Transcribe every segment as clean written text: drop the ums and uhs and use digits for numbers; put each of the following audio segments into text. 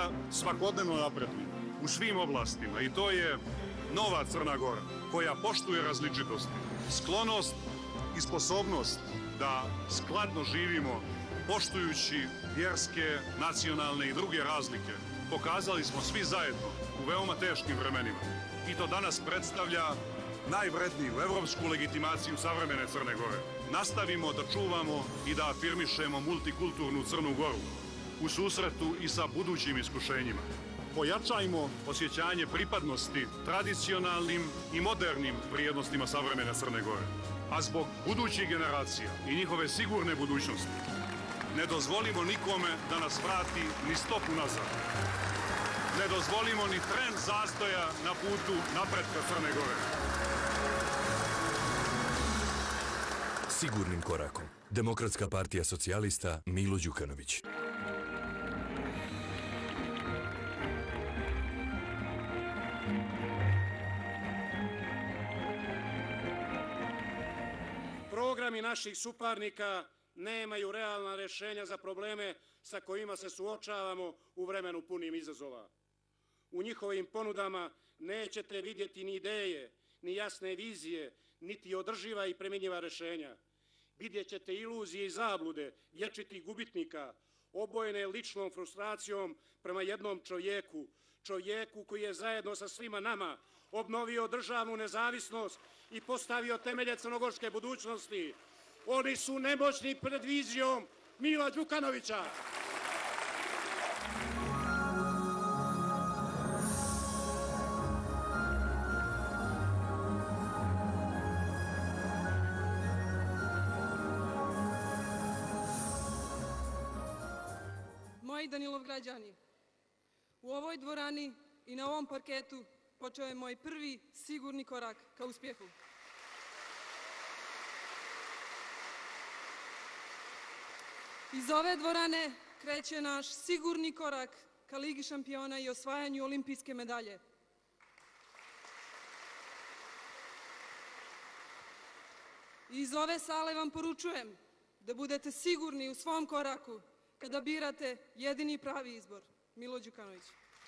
Gora svakodnevno napreduje u svim oblastima i to je nova Crna Gora koja poštuje različitosti, sklonost i sposobnost da skladno živimo poštujući vjerske, nacionalne i druge razlike. Pokazali smo svi zajedno u veoma teškim vremenima i to danas predstavlja najvredniju evropsku legitimaciju savremene Crne Gore. Nastavimo da čuvamo i da afirmišemo multikulturnu Crnu Goru u susretu i sa budućim iskušenjima. Pojačajmo osjećanje pripadnosti tradicionalnim i modernim vrijednostima savremene Crne Gore. A zbog budućih generacija i njihove sigurne budućnosti ne dozvolimo nikome da nas vrati ni stopu nazad. Ne dozvolimo ni tren zastoja na putu napretka Crne Gore. Sigurnim korakom. Demokratska partija socijalista Milo Đukanović. Programi naših suparnika nemaju realna rješenja za probleme sa kojima se suočavamo u vremenu punim izazova. U njihovim ponudama nećete vidjeti ni ideje, ni jasne vizije, niti održiva i primjenjiva rješenja. Vidjet ćete iluzije i zablude vječitih gubitnika, obojene ličnom frustracijom prema jednom čovjeku koji je zajedno sa svima nama obnovio državnu nezavisnost i postavio temelje crnogorske budućnosti. Oni su nemoćni pred vizijom Mila Đukanovića. Moji Danilovgrađani, u ovoj dvorani i na ovom parketu počeo je moj prvi sigurni korak ka uspjehu. Iz ove dvorane kreće naš sigurni korak ka Ligi šampiona i osvajanju olimpijske medalje. Iz ove sale vam poručujem da budete sigurni u svom koraku kada birate jedini pravi izbor, Milo Đukanović.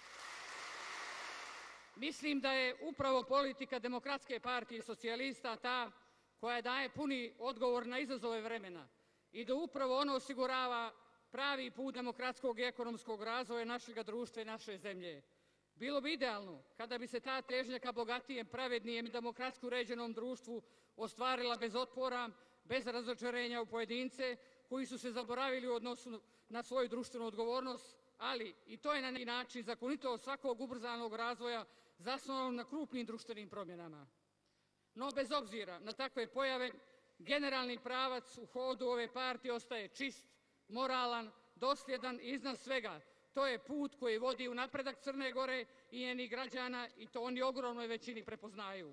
Mislim da je upravo politika Demokratske partije socijalista ta koja daje puni odgovor na izazove vremena i da upravo ono osigurava pravi put demokratskog i ekonomskog razvoja našeg društva i naše zemlje. Bilo bi idealno kada bi se ta težnja ka bogatijem, pravednijem i demokratski uređenom društvu ostvarila bez otpora, bez razočarenja u pojedince koji su se zaboravili u odnosu na svoju društvenu odgovornost, ali i to je na neki način zakonitost svakog ubrzanog razvoja zasnovanog na krupnim društvenim promjenama. No, bez obzira na takve pojave, generalni pravac u hodu ove partije ostaje čist, moralan, dosljedan i iznad svega. To je put koji vodi u napredak Crne Gore i njenih građana i to oni ogromnoj većini prepoznaju.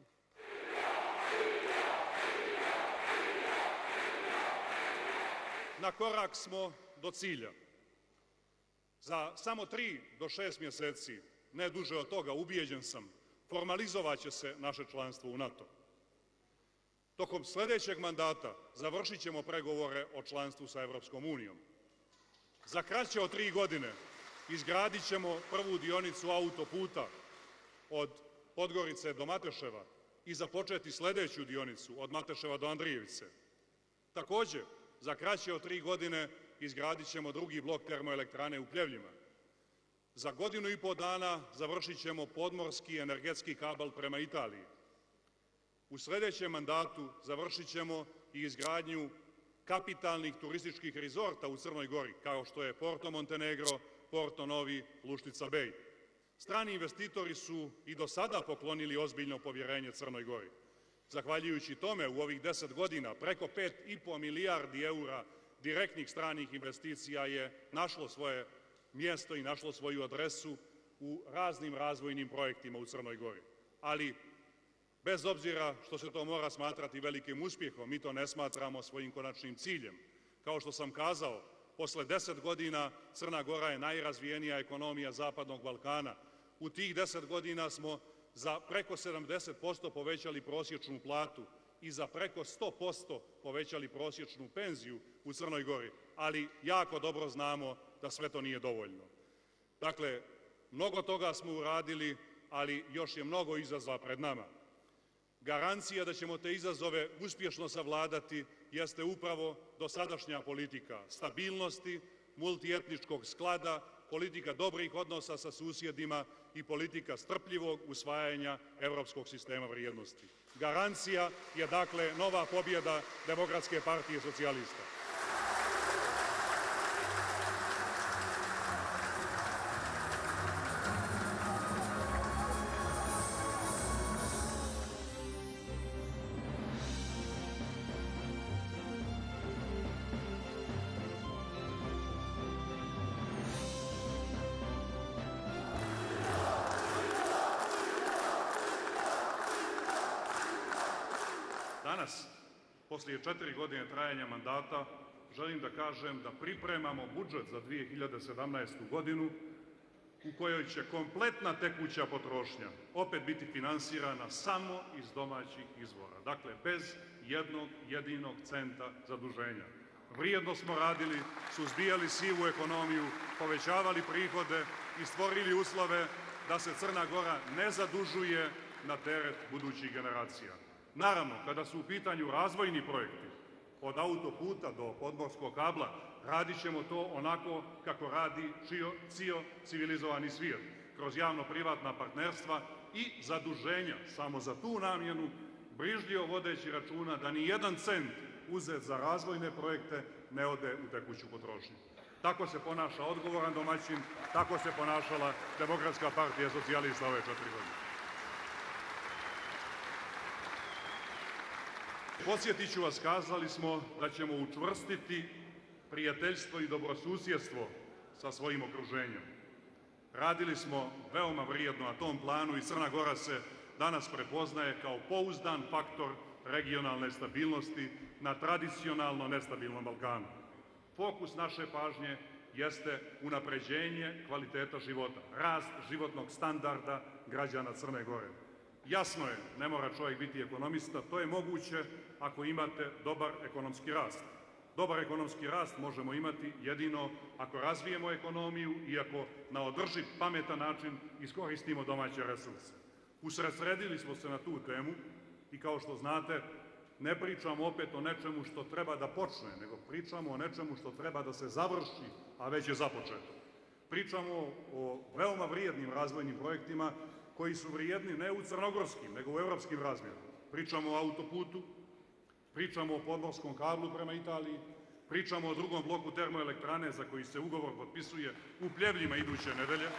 Na korak smo do cilja. Za samo 3 do 6 mjeseci, ne duže od toga, ubijeđen sam, formalizovat će se naše članstvo u NATO. Tokom sljedećeg mandata završit ćemo pregovore o članstvu sa Evropskom unijom. Za kraće od 3 godine izgradit ćemo prvu dionicu autoputa od Podgorice do Mateševa i započeti sljedeću dionicu od Mateševa do Andrijevice. Također, za kraće od 3 godine izgradit ćemo drugi blok termoelektrane u Pljevljima. Za 1,5 godina dana završit ćemo podmorski energetski kabel prema Italiji. U sljedećem mandatu završit ćemo i izgradnju kapitalnih turističkih rezorta u Crnoj Gori, kao što je Porto Montenegro, Porto Novi, Luštica Bej. Strani investitori su i do sada poklonili ozbiljno povjerenje Crnoj Gori. Zahvaljujući tome, u ovih 10 godina preko 5,5 milijardi eura direktnih stranih investicija je našlo svoje mjesto i našlo svoju adresu u raznim razvojnim projektima u Crnoj Gori. Ali, bez obzira što se to mora smatrati velikim uspjehom, mi to ne smatramo svojim konačnim ciljem. Kao što sam kazao, posle 10 godina Crna Gora je najrazvijenija ekonomija Zapadnog Balkana. U tih 10 godina smo za preko 70% povećali prosječnu platu i za preko 100% povećali prosječnu penziju u Crnoj Gori, ali jako dobro znamo da sve to nije dovoljno. Dakle, Mnogo toga smo uradili, ali još je mnogo izazova pred nama. Garancija da ćemo te izazove uspješno savladati jeste upravo dosadašnja politika stabilnosti, multietničkog sklada, politika dobrih odnosa sa susjedima i politika strpljivog usvajanja evropskog sistema vrijednosti. Garancija je dakle nova pobjeda Demokratske partije socijalista. Danas, poslije 4 godine trajanja mandata, želim da kažem da pripremamo budžet za 2017. godinu u kojoj će kompletna tekuća potrošnja opet biti finansirana samo iz domaćih izvora. Dakle, bez jednog jedinog centa zaduženja. Vrijedno smo radili, suzbijali sivu ekonomiju, povećavali prihode i stvorili uslove da se Crna Gora ne zadužuje na teret budućih generacija. Naravno, kada su u pitanju razvojni projekti, od autoputa do podmorskog kabla, radit ćemo to onako kako radi cijel civilizovani svijet, kroz javno-privatna partnerstva i zaduženja samo za tu namjenu, brižljivo vodeći računa da ni jedan cent uzet za razvojne projekte ne ode u tekuću potrošnju. Tako se ponaša odgovoran domaćin, tako se ponašala Demokratska partija socijalista ove 4 godine. Podsjetit ću vas, kazali smo da ćemo učvrstiti prijateljstvo i dobrosusjedstvo sa svojim okruženjem. Radili smo veoma vrijedno na tom planu i Crna Gora se danas prepoznaje kao pouzdan faktor regionalne stabilnosti na tradicionalno nestabilnom Balkanu. Fokus naše pažnje jeste unapređenje kvaliteta života, rast životnog standarda građana Crne Gore. Jasno je, ne mora čovjek biti ekonomista, to je moguće ako imate dobar ekonomski rast. Dobar ekonomski rast možemo imati jedino ako razvijemo ekonomiju i ako na održiv, pametan način iskoristimo domaće resurse. Usredsredili smo se na tu temu i kao što znate, ne pričamo opet o nečemu što treba da počne, nego pričamo o nečemu što treba da se završi, a već je započeto. Pričamo o veoma vrijednim razvojnim projektima koji su vrijedni ne u crnogorskim, nego u evropskim razmjerima. Pričamo o autoputu, pričamo o podmorskom kablu prema Italiji, pričamo o drugom bloku termoelektrane za koji se ugovor potpisuje u Pljevljima iduće nedelje.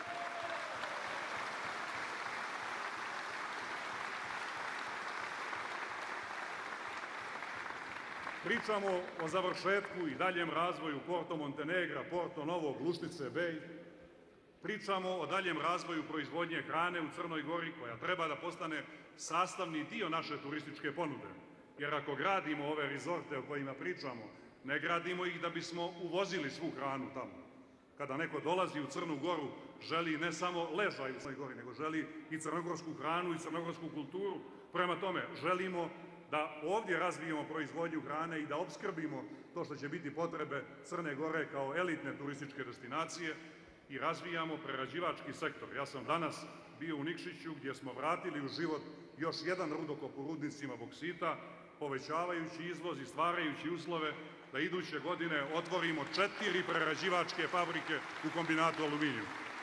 Pričamo o završetku i daljem razvoju Porto Montenegra, Porto Novog, Lušnice, Bej. Pričamo o daljem razvoju proizvodnje hrane u Crnoj Gori, koja treba da postane sastavni dio naše turističke ponude. Jer ako gradimo ove rizorte o kojima pričamo, ne gradimo ih da bismo uvozili svu hranu tamo. Kada neko dolazi u Crnu Goru, želi ne samo ležaj u Crnoj Gori, nego želi i crnogorsku hranu i crnogorsku kulturu. Prema tome, želimo da ovdje razvijemo proizvodnju hrane i da opskrbimo to što će biti potrebe Crne Gore kao elitne turističke destinacije i razvijamo prerađivački sektor. Ja sam danas bio u Nikšiću gdje smo vratili u život još jedan rudokop u rudnicima boksita, povećavajući izvoz i stvarajući uslove da iduće godine otvorimo 4 prerađivačke fabrike u kombinatu aluminiju.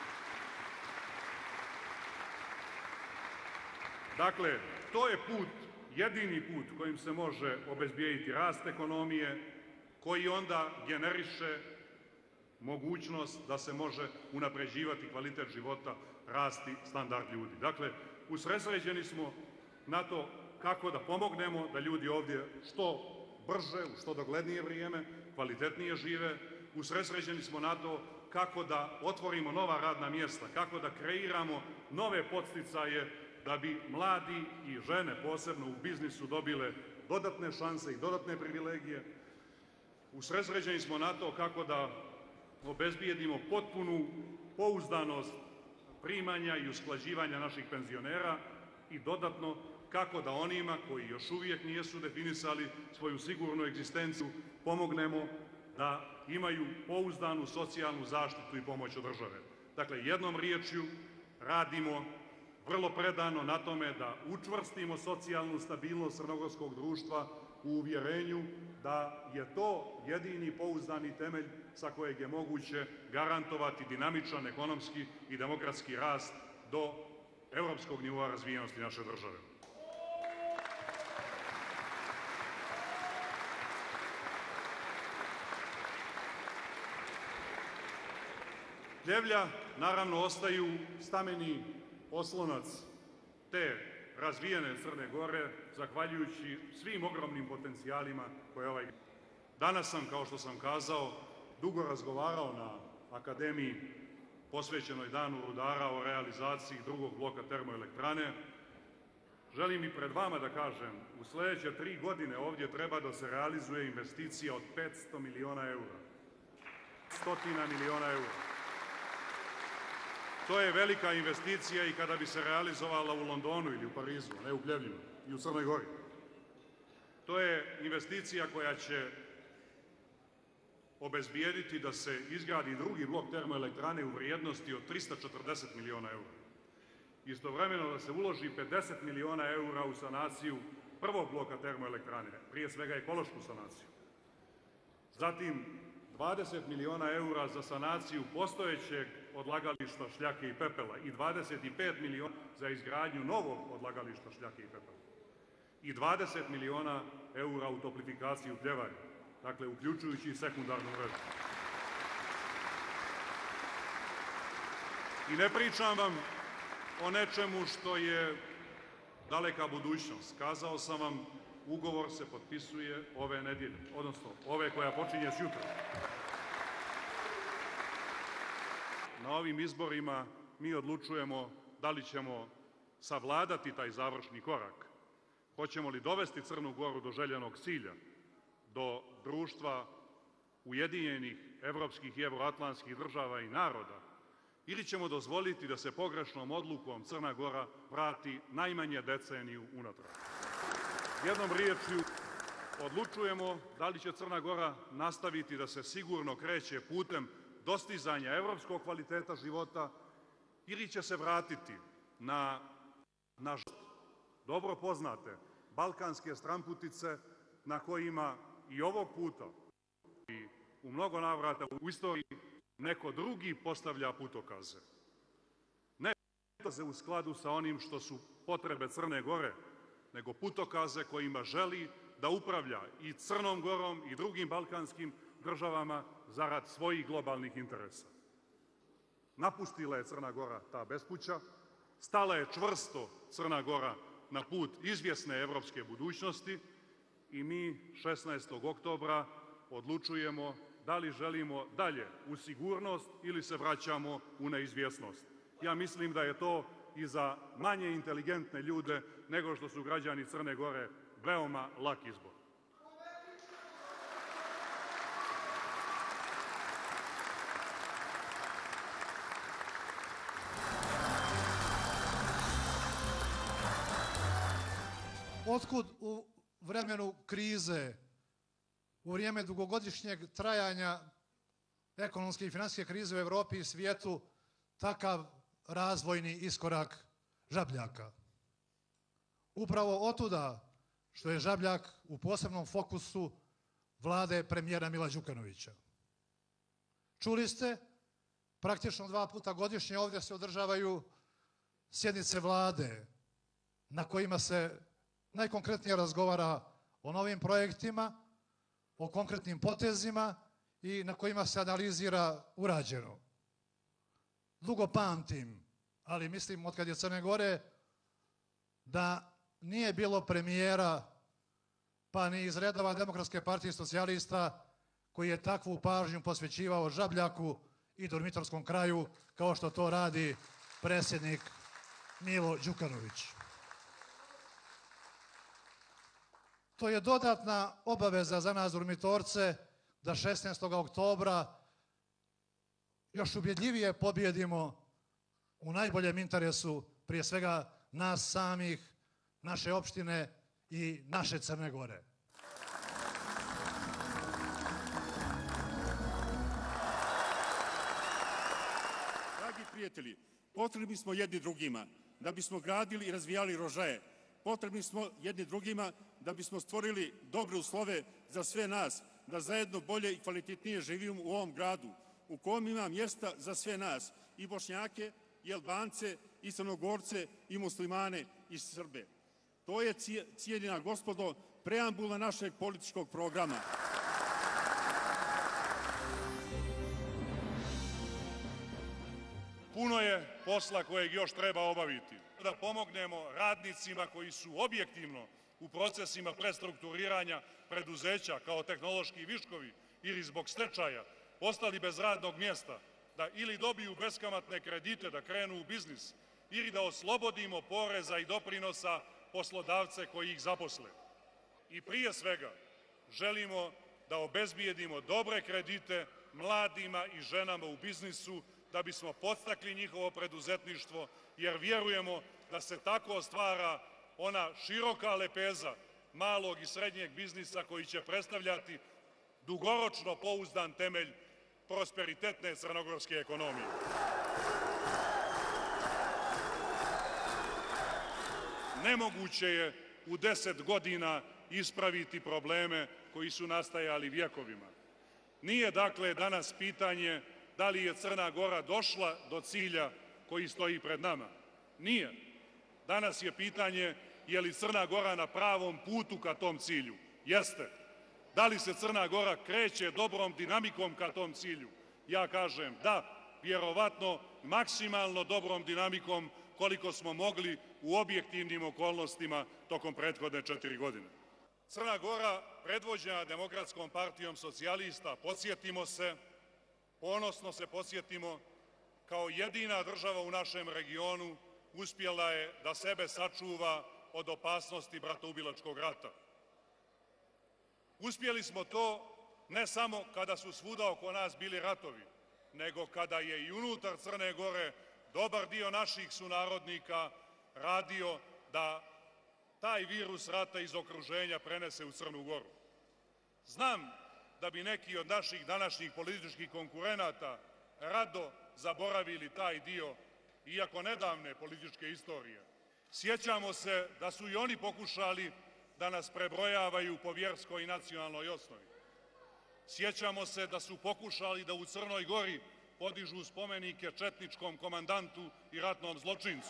Dakle, to je put, jedini put kojim se može obezbijediti rast ekonomije, koji onda generiše mogućnost da se može unapređivati kvalitet života, rasti standard ljudi. Dakle, usredsređeni smo na to kako da pomognemo da ljudi ovdje što brže, u što doglednije vrijeme, kvalitetnije žive. Usredsređeni smo na to kako da otvorimo nova radna mjesta, kako da kreiramo nove podsticaje da bi mladi i žene, posebno u biznisu, dobile dodatne šanse i dodatne privilegije. Usredsređeni smo na to kako da obezbijedimo potpunu pouzdanost primanja i usklađivanja naših penzionera i dodatno kako da onima koji još uvijek nisu definisali svoju sigurnu egzistenciju pomognemo da imaju pouzdanu socijalnu zaštitu i pomoć od države. Dakle, jednom riječju radimo vrlo predano na tome da učvrstimo socijalnu stabilnost crnogorskog društva u uvjerenju da je to jedini pouzdani temelj sa kojeg je moguće garantovati dinamičan ekonomski i demokratski rast do evropskog nivoa razvijenosti naše države. Pljevlja, naravno, ostaju stameni oslonac te razvijene Crne Gore, zahvaljujući svim ogromnim potencijalima koje ovaj... Danas sam, kao što sam kazao, dugo razgovarao na Akademiji posvećenoj Danu rudara o realizaciji drugog bloka termoelektrane. Želim i pred vama da kažem, u sledeće 3 godine ovdje treba da se realizuje investicija od 500 miliona eura. 100 miliona eura. To je velika investicija i kada bi se realizovala u Londonu ili u Parizu, ne u Pljevljima, i u Crnoj Gori. To je investicija koja će obezbijediti da se izgradi drugi blok termoelektrane u vrijednosti od 340 miliona eura. Istovremeno da se uloži 50 miliona eura u sanaciju prvog bloka termoelektrane, prije svega ekološku sanaciju. Zatim 20 miliona eura za sanaciju postojećeg odlagališta šljake i pepela i 25 miliona za izgradnju novog odlagališta šljake i pepela. I 20 miliona eura u toplifikaciju Pljevalja, dakle uključujući i sekundarnu mrežu. I ne pričam vam o nečemu što je daleka budućnost. Kazao sam vam, ugovor se potpisuje ove nedjelje, odnosno ove koja počinje s jutra. Na ovim izborima mi odlučujemo da li ćemo savladati taj završni korak. Hoćemo li dovesti Crnu Goru do željenog cilja, do društva ujedinjenih evropskih i evroatlantskih država i naroda, ili ćemo dozvoliti da se pogrešnom odlukom Crna Gora vrati najmanje deceniju unatrag. Jednom riječju, odlučujemo da li će Crna Gora nastaviti da se sigurno kreće putem dostizanja evropskog kvaliteta života ili će se vratiti na dobro poznate balkanske stramputice na kojima i ovog puta i u mnogo navrata u istoriji neko drugi postavlja putokaze. Ne putokaze u skladu sa onim što su potrebe Crne Gore, nego putokaze kojima želi da upravlja i Crnom Gorom i drugim balkanskim državama zarad svojih globalnih interesa. Napustila je Crna Gora ta bespuća, stala je čvrsto Crna Gora na put izvjesne evropske budućnosti i mi 16. oktobra odlučujemo da li želimo dalje u sigurnost ili se vraćamo u neizvjesnost. Ja mislim da je to i za manje inteligentne ljude nego što su građani Crne Gore veoma lak izbor. Otkud u vremenu krize, u vrijeme dugogodišnjeg trajanja ekonomske i financijske krize u Evropi i svijetu, takav razvojni iskorak Žabljaka? Upravo otuda što je Žabljak u posebnom fokusu vlade premijera Mila Đukanovića. Čuli ste, praktično 2 puta godišnje ovdje se održavaju sjednice vlade na kojima se najkonkretnije razgovara o novim projektima, o konkretnim potezima i na kojima se analizira urađeno. Dugo pamtim, ali mislim od kad je Crne Gore, da nije bilo premijera, pa ni iz redova Demokratske partije socijalista, koji je takvu pažnju posvećivao Žabljaku i Dormitorskom kraju, kao što to radi predsjednik Milo Đukanović. To je dodatna obaveza za nas Dormitorce da 16. oktobra još ubjedljivije pobjedimo u najboljem interesu prije svega nas samih, naše opštine i naše Crne Gore. Dragi prijatelji, potrebni smo jedni drugima da bismo gradili i razvijali rožaje. Potrebni smo jedni drugima da bismo stvorili dobre uslove za sve nas, da zajedno bolje i kvalitetnije živimo u ovom gradu, u kom ima mjesta za sve nas, i Bošnjake, i Albance, i Crnogorce, i muslimane, i Srbe. To je, cijenjena gospodo, preambula našeg političkog programa. Puno je posla kojeg još treba obaviti. Da pomognemo radnicima koji su objektivno u procesima prestrukturiranja preduzeća kao tehnološki viškovi ili zbog stečaja ostali bez radnog mjesta, da ili dobiju beskamatne kredite da krenu u biznis ili da oslobodimo poreza i doprinosa poslodavce koji ih zaposle. I prije svega želimo da obezbijedimo dobre kredite mladima i ženama u biznisu da bismo podstakli njihovo preduzetništvo, jer vjerujemo da se tako stvara ona široka lepeza malog i srednjeg biznisa koji će predstavljati dugoročno pouzdan temelj prosperitetne crnogorske ekonomije. Nemoguće je u 10 godina ispraviti probleme koji su nastajali vjekovima. Nije dakle danas pitanje da li je Crna Gora došla do cilja koji stoji pred nama. Nije. Danas je pitanje je li Crna Gora na pravom putu ka tom cilju. Jeste. Da li se Crna Gora kreće dobrom dinamikom ka tom cilju? Ja kažem da, vjerovatno maksimalno dobrom dinamikom koliko smo mogli u objektivnim okolnostima tokom prethodne 4 godine. Crna Gora, predvođena Demokratskom partijom socijalista, podsjetimo se, ponosno se podsjetimo, kao jedina država u našem regionu uspjela je da sebe sačuva od opasnosti bratoubilačkog rata. Uspjeli smo to ne samo kada su svuda oko nas bili ratovi, nego kada je i unutar Crne Gore dobar dio naših sunarodnika radio da taj virus rata iz okruženja prenese u Crnu Goru. Znam da bi neki od naših današnjih političkih konkurenata rado zaboravili taj dio, iako nedavne političke istorije. Sjećamo se da su i oni pokušali da nas prebrojavaju po vjerskoj i nacionalnoj osnovi. Sjećamo se da su pokušali da u Crnoj Gori podižu spomenike četničkom komandantu i ratnom zločincu.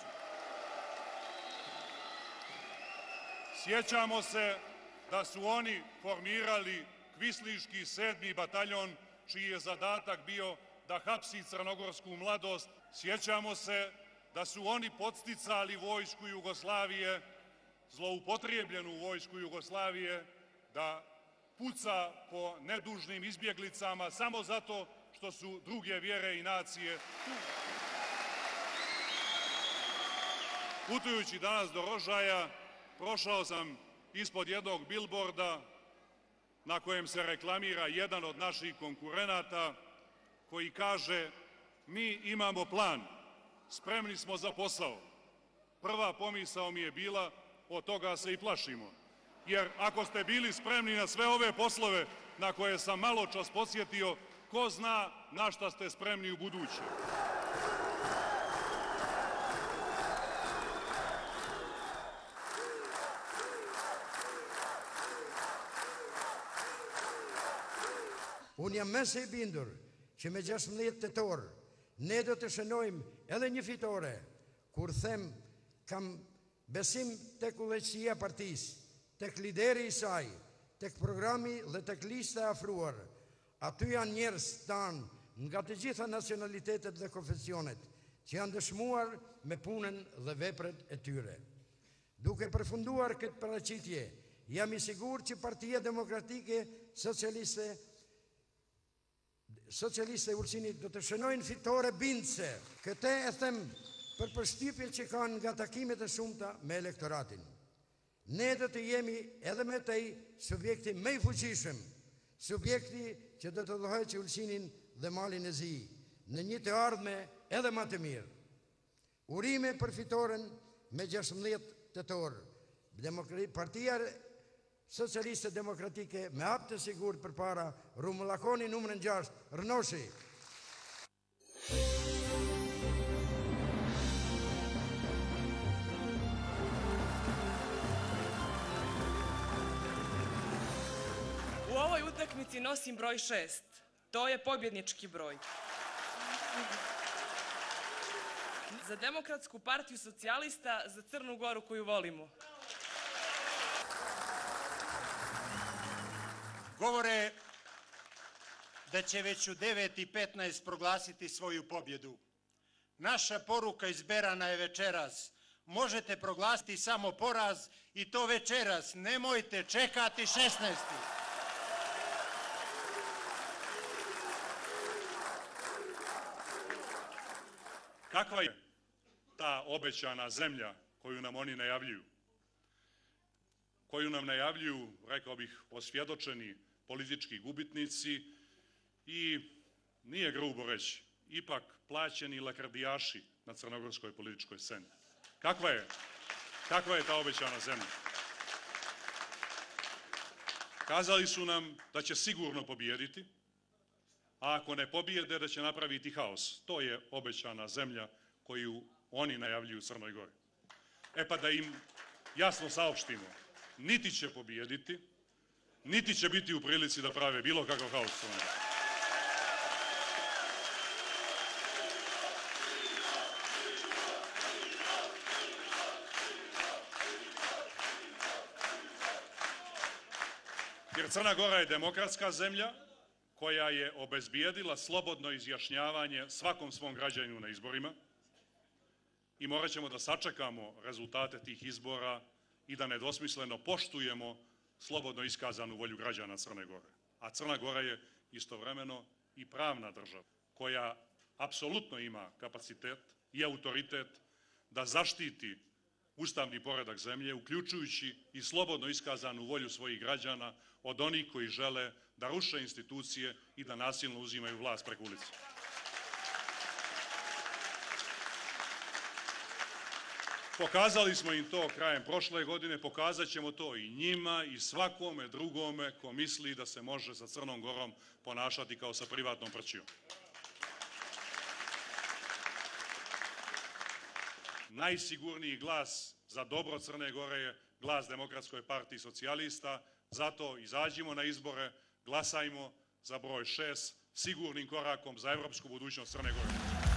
Sjećamo se da su oni formirali Kvisliški 7. bataljon, čiji je zadatak bio da hapsi crnogorsku mladost. Sjećamo se da su oni podsticali vojsku Jugoslavije, zloupotrijebljenu vojsku Jugoslavije, da puca po nedužnim izbjeglicama samo zato što su druge vjere i nacije tu. Putujući danas do Rožaja, prošao sam ispod jednog bilborda na kojem se reklamira jedan od naših konkurenata koji kaže: mi imamo plan, spremni smo za posao. Prva pomisao mi je bila, od toga se i plašimo. Jer ako ste bili spremni na sve ove poslove na koje sam malo čas podsjetio, ko zna na šta ste spremni u buduće. Unë jam mëse i bindur që me 16 tetor ne do të shënojmë edhe një fitore, kur them kam besim tek udhëheqësia e partisë, tek lideri i saj, tek programi dhe tek lista e afruar. Aty janë njerëz tanë nga të gjitha nacionalitetet dhe konfesionet që janë dëshmuar me punën dhe vepret e tyre. Duke përfunduar këtë paraqitje, jam i sigurt që Partia Demokratike Socialiste e Ulcinit do të shënojnë fitore bindëse. Këtë e them për përshtypjen që kanë nga takimet e shumta me elektoratin. Ne do të jemi edhe me tej subjekti më i fuqishëm, subjekti që do të udhëheqë Ulcinin dhe malin e zi në një të ardhme edhe më të mirë. Urime për fitoren me 16 tetor. Partia Socialiste Demokratike me hap të sigurt përpara Rumullakoni numrin 6, Rënoshi. utakmici nosim broj 6. To je pobjednički broj. Za Demokratsku partiju socijalista, za Crnu Goru koju volimo. Govore da će već u 9:15 proglasiti svoju pobjedu. Naša poruka izberana je večeras. Možete proglasiti samo poraz i to večeras. Nemojte čekati 16. Kakva je ta obećana zemlja koju nam oni najavljuju? Koju nam najavljuju, rekao bih, osvjedočeni politički gubitnici i, nije grubo reći, ipak plaćeni lakrdijaši na crnogorskoj političkoj sceni. Kakva je ta obećana zemlja? Kazali su nam da će sigurno pobijediti, a ako ne pobijede da će napraviti haos. To je obećana zemlja koju oni najavljuju Crnoj Gori. E pa da im jasno saopštimo, niti će pobijediti, niti će biti u prilici da prave bilo kakav haos u Crnoj Gori. Jer Crna Gora je demokratska zemlja koja je obezbijedila slobodno izjašnjavanje svakom svom građaninu na izborima i morat ćemo da sačekamo rezultate tih izbora i da nedvosmisleno poštujemo slobodno iskazanu volju građana Crne Gore. A Crna Gora je istovremeno i pravna država koja apsolutno ima kapacitet i autoritet da zaštiti ustavni poredak zemlje, uključujući i slobodno iskazanu volju svojih građana od onih koji žele da ruše institucije i da nasilno uzimaju vlast preko ulice. Pokazali smo im to krajem prošle godine, pokazat ćemo to i njima i svakome drugome ko misli da se može sa Crnom Gorom ponašati kao sa privatnom prćijom. Najsigurniji glas za dobro Crne Gore je glas Demokratskoj partiji socijalista, zato izađimo na izbore, glasajmo za broj 6, sigurnim korakom za evropsku budućnost Crne Gore.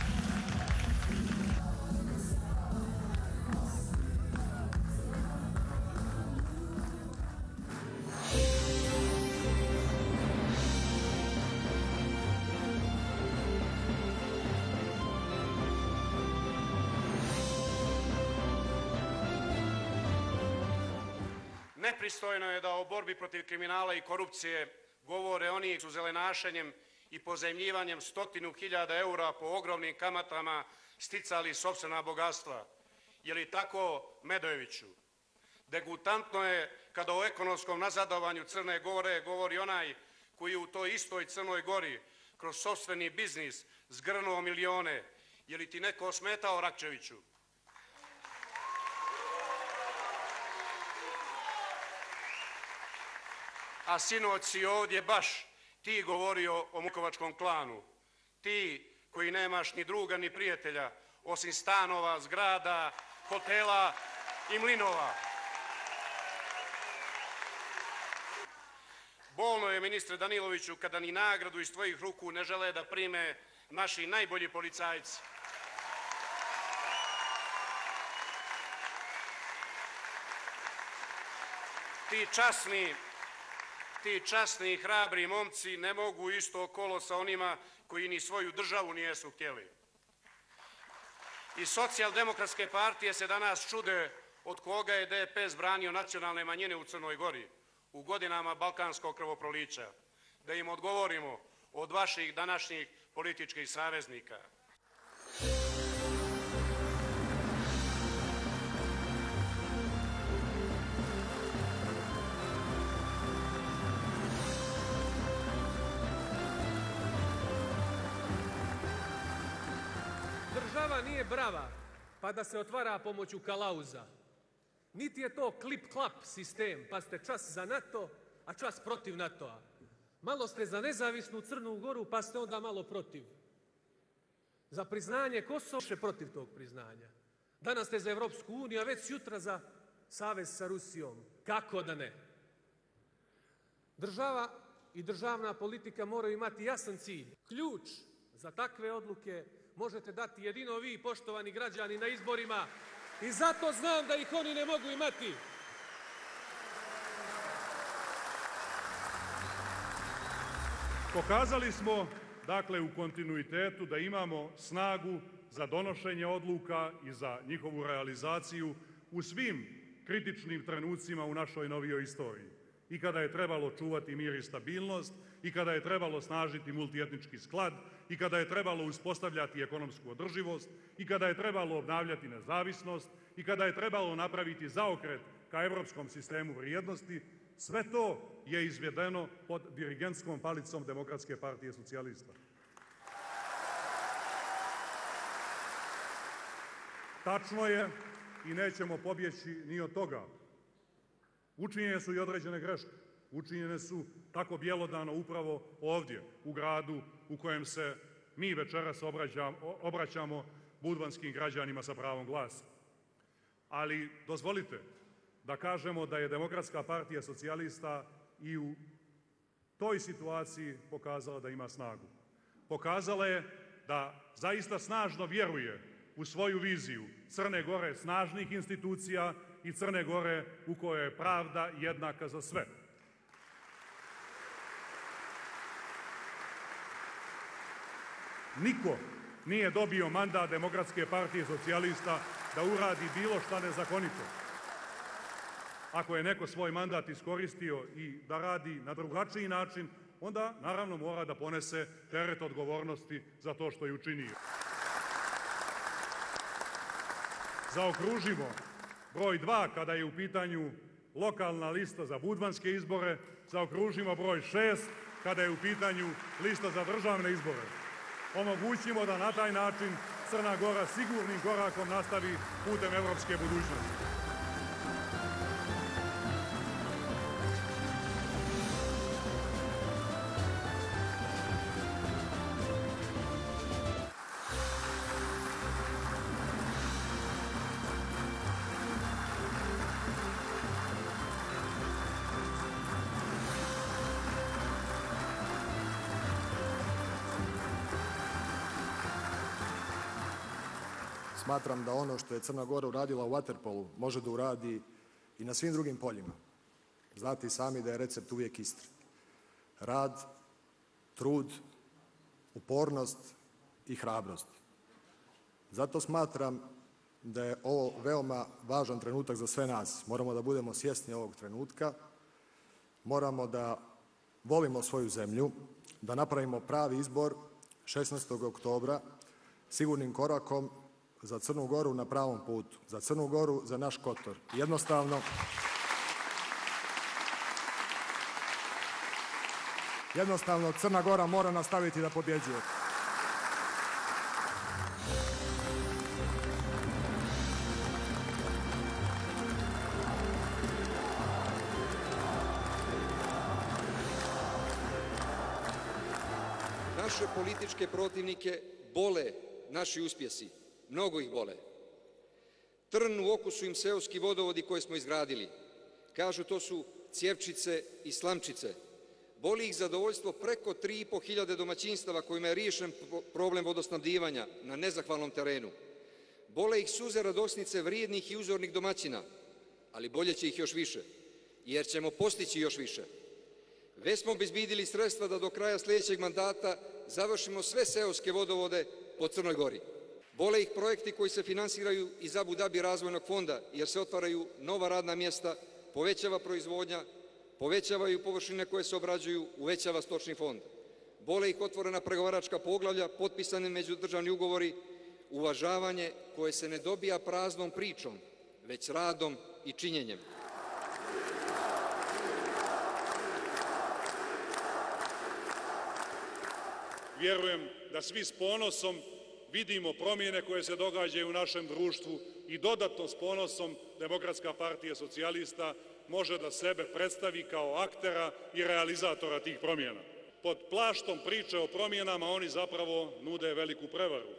Nepristojno je da o borbi protiv kriminala i korupcije govore oni koji su zelenašenjem i pozajmljivanjem 100.000 eura po ogromnim kamatama sticali sopstvena bogatstva. Je li tako, Medojeviću? Degutantno je kada o ekonomskom nazadovanju Crne Gore govori onaj koji u toj istoj Crnoj Gori kroz sopstveni biznis zgrnuo milione. Je li ti neko smetao, Rakčeviću? A sinoć si ovdje baš ti govorio o Mukovačkom klanu. Ti koji nemaš ni druga ni prijatelja, osim stanova, zgrada, hotela i mlinova. Bolno je, ministre Daniloviću, kada ni nagradu iz tvojih ruku ne žele da prime naši najbolji policajci. Ti časni i hrabri momci ne mogu isto kolo sa onima koji ni svoju državu nijesu htjeli. I socijaldemokratske partije se danas čude od koga je DPS branio nacionalne manjine u Crnoj Gori u godinama balkanskog krvoprolića. Da im odgovorimo od vaših današnjih političkih saveznika. Država nije brava pa da se otvara pomoću kalauza. Niti je to klip-klap sistem, pa ste čas za NATO, a čas protiv NATO-a. Malo ste za nezavisnu Crnu Goru, pa ste onda malo protiv. Za priznanje Kosova, še protiv tog priznanja. Danas ste za Evropsku uniju, a već sutra za savez sa Rusijom. Kako da ne? Država i državna politika moraju imati jasan cilj. Ključ za takve odluke možete dati jedino vi, poštovani građani, na izborima, i zato znam da ih oni ne mogu imati. Pokazali smo, dakle, u kontinuitetu da imamo snagu za donošenje odluka i za njihovu realizaciju u svim kritičnim trenucima u našoj novijoj istoriji. I kada je trebalo čuvati mir i stabilnost, i kada je trebalo snažiti multietnički sklad, i kada je trebalo uspostavljati ekonomsku održivost, i kada je trebalo obnavljati nezavisnost, i kada je trebalo napraviti zaokret ka evropskom sistemu vrijednosti, sve to je izvedeno pod dirigentskom palicom Demokratske partije socijalista. Tačno je i nećemo pobjeći ni od toga. Učinjene su i određene greške. Učinjene su tako bjelodano upravo ovdje, u gradu u kojem se mi večeras obraćamo budvanskim građanima sa pravom glasa. Ali dozvolite da kažemo da je Demokratska partija socijalista i u toj situaciji pokazala da ima snagu. Pokazala je da zaista snažno vjeruje u svoju viziju Crne Gore snažnih institucija i Crne Gore u kojoj je pravda jednaka za sve. Niko nije dobio mandat Demokratske partije socijalista da uradi bilo šta nezakonito. Ako je neko svoj mandat iskoristio i da radi na drugačiji način, onda naravno mora da ponese teret odgovornosti za to što je učinio. Zaokružimo broj 2 kada je u pitanju lokalna lista za budvanske izbore, zaokružimo broj 6 kada je u pitanju lista za državne izbore. Omogućimo da na taj način Crna Gora sigurnim korakom nastavi putem evropske budućnosti. Smatram da ono što je Crna Gora uradila u vaterpolu može da uradi i na svim drugim poljima. Znate i sami da je recept uvijek isti. Rad, trud, upornost i hrabrost. Zato smatram da je ovo veoma važan trenutak za sve nas. Moramo da budemo svjesni ovog trenutka, moramo da volimo svoju zemlju, da napravimo pravi izbor 16. oktobra sigurnim korakom za Crnu Goru na pravom putu, za Crnu Goru, za naš Kotor. Jednostavno Crna Gora mora nastaviti da pobjeđuje. Naše političke protivnike bole naši uspjesi. Mnogo ih bole. Trn u oku su im seoski vodovodi koje smo izgradili. Kažu to su Cjevčice i Slamčice. Boli ih zadovoljstvo preko 3.500 domaćinstava kojima je riješen problem vodosnabdivanja na nezahvalnom terenu. Bole ih suze radosnice vrijednih i uzornih domaćina, ali bolje će ih još više, jer ćemo postići još više. Već smo obezbidili sredstva da do kraja sljedećeg mandata završimo sve seoske vodovode po Crnoj Gori. Bole ih projekti koji se finansiraju iz Abu Dhabi razvojnog fonda, jer se otvaraju nova radna mjesta, povećava proizvodnja, povećavaju površine koje se obrađuju, uvećava stočni fond. Bole ih otvorena pregovaračka poglavlja, potpisane međudržavni ugovori, uvažavanje koje se ne dobija praznom pričom, već radom i činjenjem. Vjerujem da svi s ponosom vidimo promjene koje se događaju u našem društvu i dodatno s ponosom Demokratska partija socijalista može da sebe predstavi kao aktera i realizatora tih promjena. Pod plaštom priče o promjenama oni zapravo nude veliku prevaru.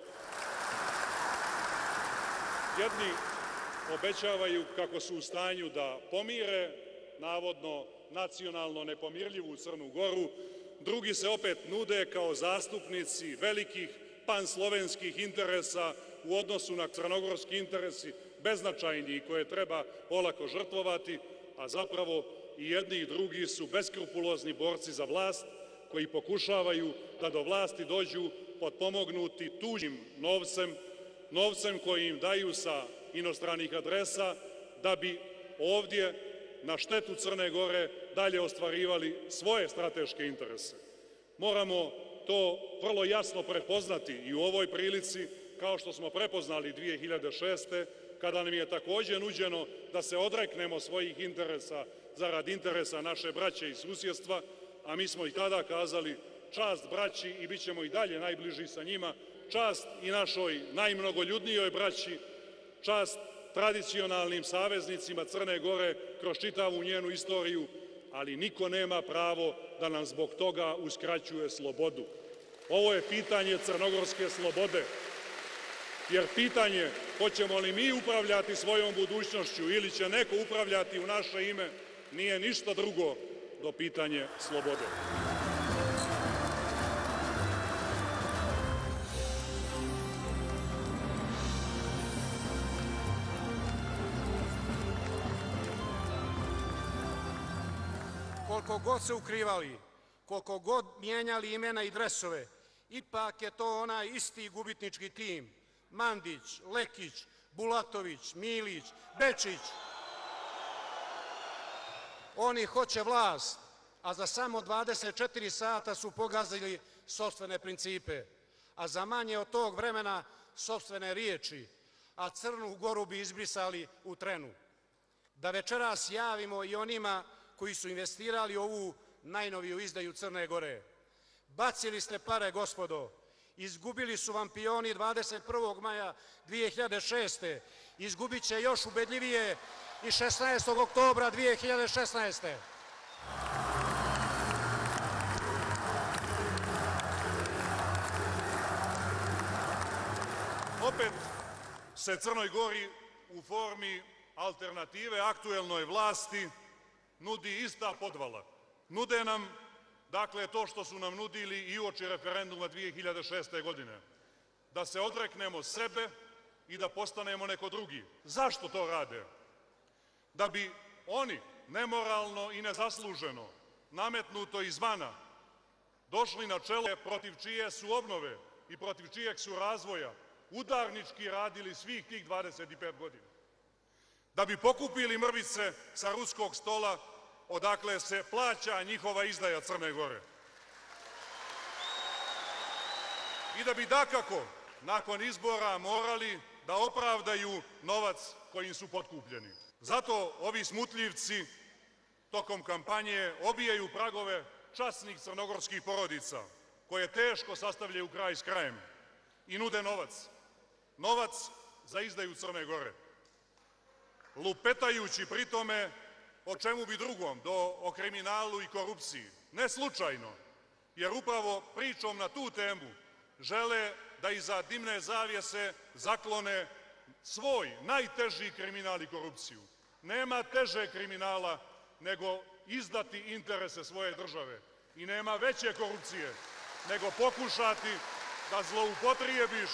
Jedni obećavaju kako su u stanju da pomire navodno nacionalno nepomirljivu Crnu Goru, drugi se opet nude kao zastupnici velikih panslovenskih interesa u odnosu na crnogorski interesi, beznačajni i koje treba olako žrtvovati, a zapravo i jedni i drugi su beskrupulozni borci za vlast koji pokušavaju da do vlasti dođu potpomognuti tuđim novcem koji im daju sa inostranih adresa da bi ovdje na štetu Crne Gore dalje ostvarivali svoje strateške interese. Moramo to vrlo jasno prepoznati i u ovoj prilici, kao što smo prepoznali 2006. kada nam je također nuđeno da se odreknemo svojih interesa zarad interesa naše braće i susjedstva, a mi smo i tada kazali čast braći i bit ćemo i dalje najbliži sa njima, čast i našoj najmnogoljudnijoj braći, čast tradicionalnim saveznicima Crne Gore kroz čitavu njenu istoriju, ali niko nema pravo da nam zbog toga uskraćuje slobodu. Ovo je pitanje crnogorske slobode, jer pitanje hoćemo li mi upravljati svojom budućnošću ili će neko upravljati u naše ime nije ništa drugo do pitanje slobode. Koliko god se ukrivali, koliko god mijenjali imena i dresove, ipak je to onaj isti gubitnički tim. Mandić, Lekić, Bulatović, Milić, Bečić. Oni hoće vlast, a za samo 24 sata su pogazili sopstvene principe, a za manje od tog vremena sopstvene riječi, a Crnu Goru bi izbrisali u trenu. Da večeras javimo i onima koji su investirali ovu najnoviju izdaju Crne Gore. Bacili ste pare, gospodo. Izgubili su vam pioni 21. maja 2006. Izgubit će još ubedljivije i 16. oktobra 2016. Opet se Crnoj Gori u formi alternative aktuelnoj vlasti nudi ista podvala. Nude nam, dakle, to što su nam nudili i uoči referenduma 2006. godine. Da se odreknemo sebe i da postanemo neko drugi. Zašto to rade? Da bi oni nemoralno i nezasluženo, nametnuto izvana, došli na čelo protiv čije su obnove i protiv čijeg su razvoja udarnički radili svih tih 25 godina. Da bi pokupili mrvice sa ruskog stola odakle se plaća njihova izdaja Crne Gore. I da bi dakako nakon izbora morali da opravdaju novac kojim su potkupljeni. Zato ovi smutljivci tokom kampanje obijaju pragove časnih crnogorskih porodica koje teško sastavljaju kraj s krajem i nude novac. Novac za izdaju Crne Gore. Lupetajući pritome o čemu bi drugom, o kriminalu i korupciji. Ne slučajno, jer upravo pričom na tu temu žele da iza dimne zavjese zaklone svoj najteži kriminal i korupciju. Nema teže kriminala nego izdati interese svoje države i nema veće korupcije nego pokušati da zloupotrijebiš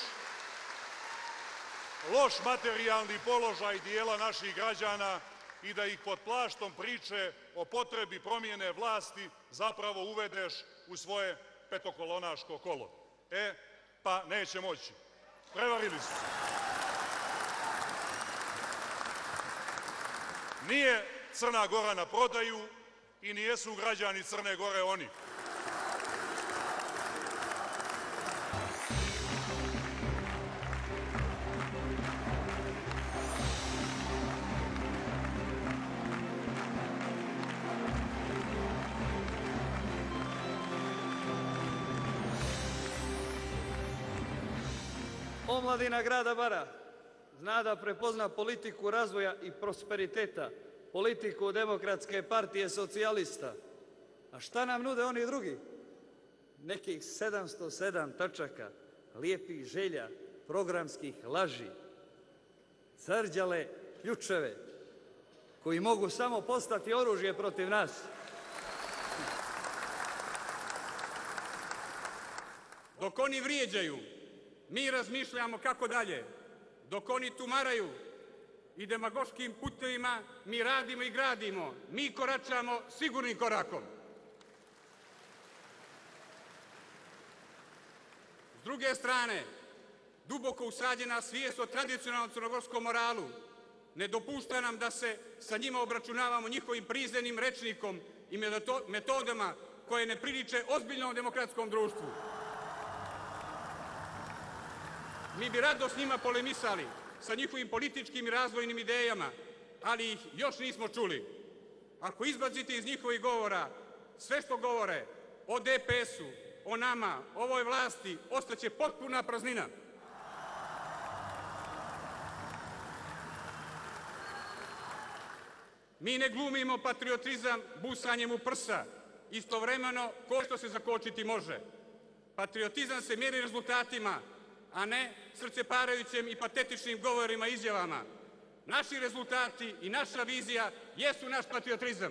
loš materijalni položaj dijela naših građana i da ih pod plaštom priče o potrebi promjene vlasti zapravo uvedeš u svoje petokolonaško kolo. Pa neće moći. Prevarili su. Nije Crna Gora na prodaju i nijesu građani Crne Gore oni. Omladina grada Bara zna da prepozna politiku razvoja i prosperiteta, politiku Demokratske partije socijalista. A šta nam nude oni drugi? Nekih 707 tačaka, lijepih želja, programskih laži, zarđale ključeve. koji mogu samo postati oružje protiv nas. Dok oni vrijeđaju, mi razmišljamo kako dalje. Dok oni tumaraju i demagoškim putevima, mi radimo i gradimo. Mi koračamo sigurnim korakom. S druge strane, duboko usađena svijest o tradicionalnom crnogorskom moralu ne dopušta nam da se sa njima obračunavamo njihovim prizemnim rečnikom i metodama koje ne priliče ozbiljnom demokratskom društvu. Mi bi rado s njima polemisali sa njihovim političkim i razvojnim idejama, ali ih još nismo čuli. Ako izbacite iz njihovih govora sve što govore o DPS-u, o nama, ovoj vlasti, ostaće potpuna praznina. Mi ne glumimo patriotizam busanjem u prsa, istovremeno ko što se zakočiti može. Patriotizam se mjeri rezultatima, a ne srceparajućim i patetičnim govorima i izjavama. Naši rezultati i naša vizija jesu naš patriotizam.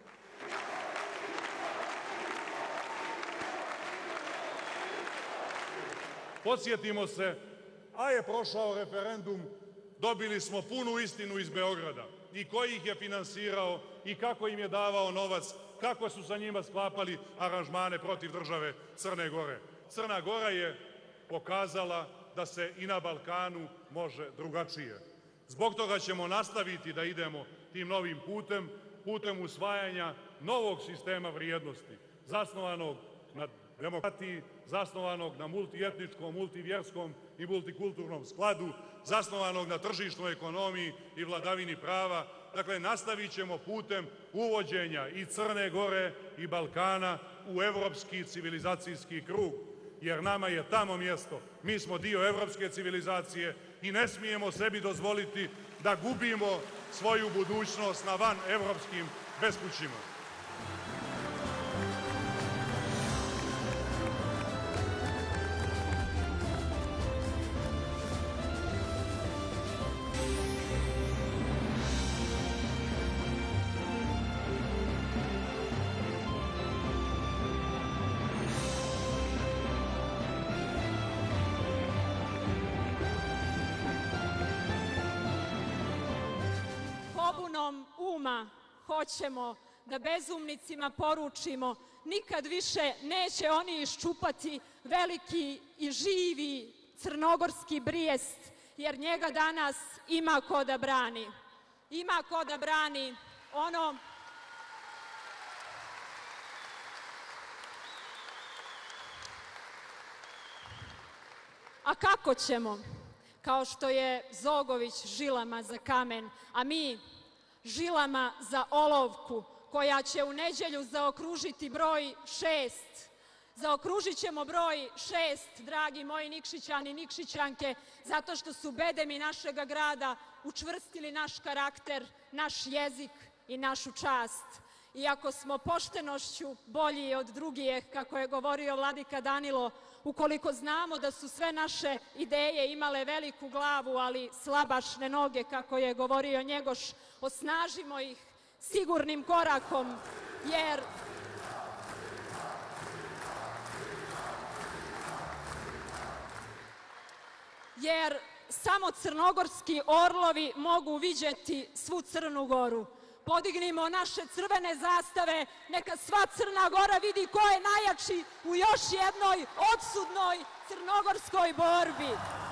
Podsjetimo se, a je prošao referendum, dobili smo punu istinu iz Beograda. I ko ih je finansirao i kako im je davao novac, kako su sa njima sklapali aranžmane protiv države Crne Gore. Crna Gora je pokazala da se i na Balkanu može drugačije. Zbog toga ćemo nastaviti da idemo tim novim putem usvajanja novog sistema vrijednosti, zasnovanog na demokratiji, zasnovanog na multietničkom, multivjerskom i multikulturnom skladu, zasnovanog na tržišnoj ekonomiji i vladavini prava. Dakle, nastavit ćemo putem uvođenja i Crne Gore i Balkana u evropski civilizacijski krug, jer nama je tamo mjesto. Mi smo dio evropske civilizacije i ne smijemo sebi dozvoliti da gubimo svoju budućnost na van evropskim bespućima. Pobunom uma hoćemo da bezumnicima poručimo nikad više neće oni iščupati veliki i živi crnogorski Brijest, jer njega danas ima ko da brani. Ima ko da brani ono a kako ćemo? Kao što je Zogović žilama za kamen, a mi žilama za olovku, koja će u nedjelju zaokružiti broj 6. Zaokružit ćemo broj 6, dragi moji Nikšićani i Nikšićanke, zato što su bedemi našega grada učvrstili naš karakter, naš jezik i našu čast. Iako smo poštenošću bolji od drugih, kako je govorio vladika Danilo, ukoliko znamo da su sve naše ideje imale veliku glavu, ali slabašne noge, kako je govorio Njegoš, osnažimo ih sigurnim korakom, jer samo crnogorski orlovi mogu viđeti svu Crnu Goru. Podignimo naše crvene zastave, neka sva Crna Gora vidi ko je najjači u još jednoj odsudnoj crnogorskoj borbi.